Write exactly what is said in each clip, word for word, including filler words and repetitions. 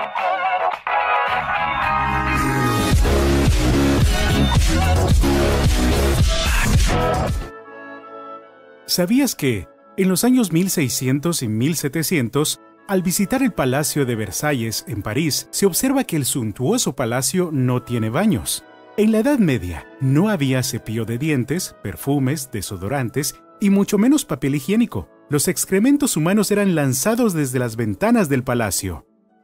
¿Sabías que, en los años mil seiscientos y mil setecientos, al visitar el Palacio de Versalles en París, se observa que el suntuoso palacio no tiene baños? En la Edad Media, no había cepillo de dientes, perfumes, desodorantes y mucho menos papel higiénico. Los excrementos humanos eran lanzados desde las ventanas del palacio.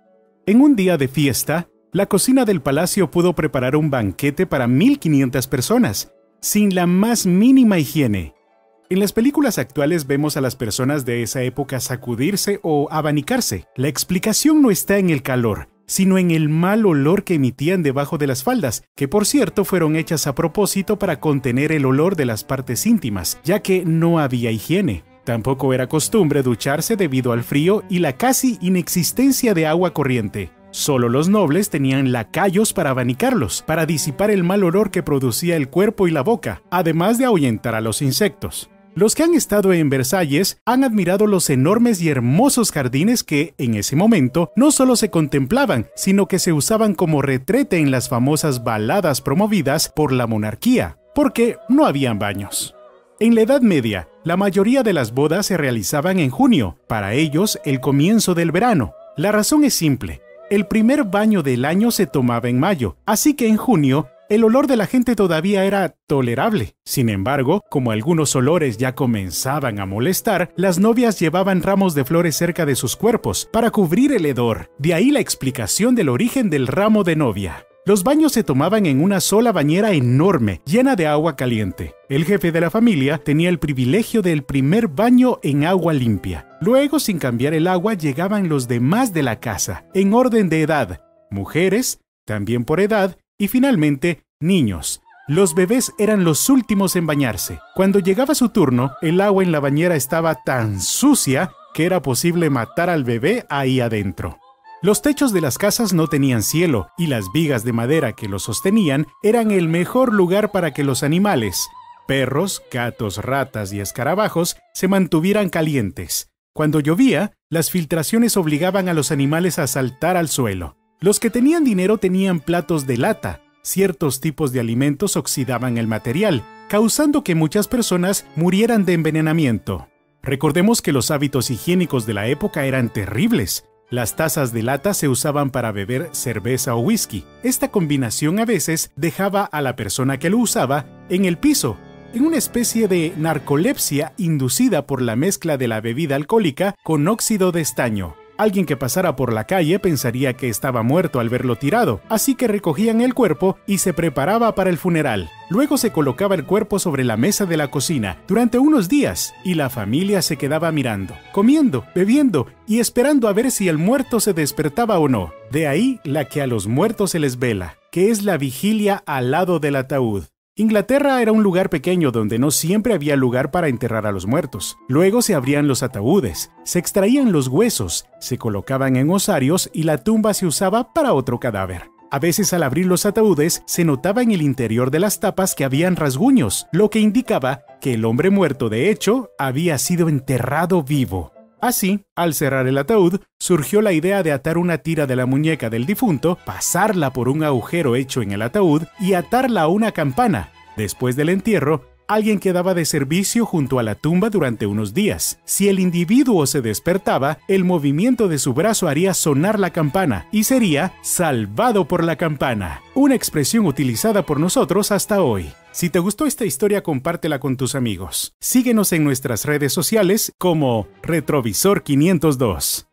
En un día de fiesta, la cocina del palacio pudo preparar un banquete para mil quinientas personas, sin la más mínima higiene. En las películas actuales vemos a las personas de esa época sacudirse o abanicarse. La explicación no está en el calor, sino en el mal olor que emitían debajo de las faldas, que por cierto fueron hechas a propósito para contener el olor de las partes íntimas, ya que no había higiene. Tampoco era costumbre ducharse debido al frío y la casi inexistencia de agua corriente. Solo los nobles tenían lacayos para abanicarlos, para disipar el mal olor que producía el cuerpo y la boca, además de ahuyentar a los insectos. Los que han estado en Versalles han admirado los enormes y hermosos jardines que, en ese momento, no solo se contemplaban, sino que se usaban como retrete en las famosas baladas promovidas por la monarquía, porque no habían baños. En la Edad Media, la mayoría de las bodas se realizaban en junio, para ellos el comienzo del verano. La razón es simple: el primer baño del año se tomaba en mayo, así que en junio el olor de la gente todavía era tolerable. Sin embargo, como algunos olores ya comenzaban a molestar, las novias llevaban ramos de flores cerca de sus cuerpos para cubrir el hedor. De ahí la explicación del origen del ramo de novia. Los baños se tomaban en una sola bañera enorme, llena de agua caliente. El jefe de la familia tenía el privilegio del primer baño en agua limpia. Luego, sin cambiar el agua, llegaban los demás de la casa, en orden de edad: mujeres, también por edad, y finalmente, niños. Los bebés eran los últimos en bañarse. Cuando llegaba su turno, el agua en la bañera estaba tan sucia que era posible matar al bebé ahí adentro. Los techos de las casas no tenían cielo, y las vigas de madera que los sostenían eran el mejor lugar para que los animales, perros, gatos, ratas y escarabajos, se mantuvieran calientes. Cuando llovía, las filtraciones obligaban a los animales a saltar al suelo. Los que tenían dinero tenían platos de lata. Ciertos tipos de alimentos oxidaban el material, causando que muchas personas murieran de envenenamiento. Recordemos que los hábitos higiénicos de la época eran terribles. Las tazas de lata se usaban para beber cerveza o whisky. Esta combinación a veces dejaba a la persona que lo usaba en el piso, en una especie de narcolepsia inducida por la mezcla de la bebida alcohólica con óxido de estaño. Alguien que pasara por la calle pensaría que estaba muerto al verlo tirado, así que recogían el cuerpo y se preparaba para el funeral. Luego se colocaba el cuerpo sobre la mesa de la cocina durante unos días y la familia se quedaba mirando, comiendo, bebiendo y esperando a ver si el muerto se despertaba o no. De ahí la que a los muertos se les vela, que es la vigilia al lado del ataúd. Inglaterra era un lugar pequeño donde no siempre había lugar para enterrar a los muertos. Luego se abrían los ataúdes, se extraían los huesos, se colocaban en osarios y la tumba se usaba para otro cadáver. A veces al abrir los ataúdes se notaba en el interior de las tapas que habían rasguños, lo que indicaba que el hombre muerto de hecho había sido enterrado vivo. Así, al cerrar el ataúd, surgió la idea de atar una tira de la muñeca del difunto, pasarla por un agujero hecho en el ataúd y atarla a una campana. Después del entierro, alguien quedaba de servicio junto a la tumba durante unos días. Si el individuo se despertaba, el movimiento de su brazo haría sonar la campana y sería salvado por la campana, una expresión utilizada por nosotros hasta hoy. Si te gustó esta historia, compártela con tus amigos. Síguenos en nuestras redes sociales como Retrovisor quinientos dos.